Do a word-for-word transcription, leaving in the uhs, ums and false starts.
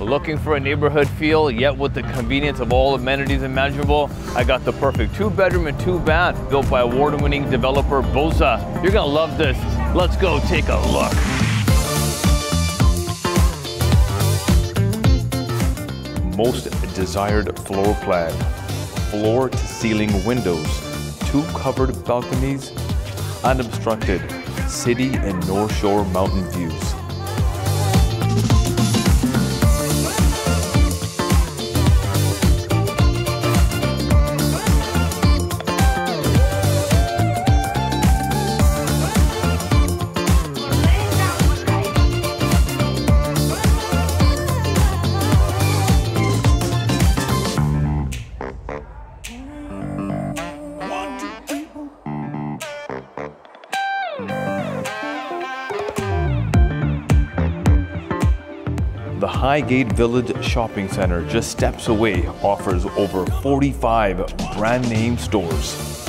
Looking for a neighborhood feel, yet with the convenience of all amenities imaginable? I got the perfect two bedroom and two bath built by award winning developer BOSA. You're gonna love this. Let's go take a look. Most desired floor plan. Floor to ceiling windows, two covered balconies, unobstructed city and Northshore Mountain views. The Highgate Village Shopping Centre, just steps away, offers over forty-five brand name stores.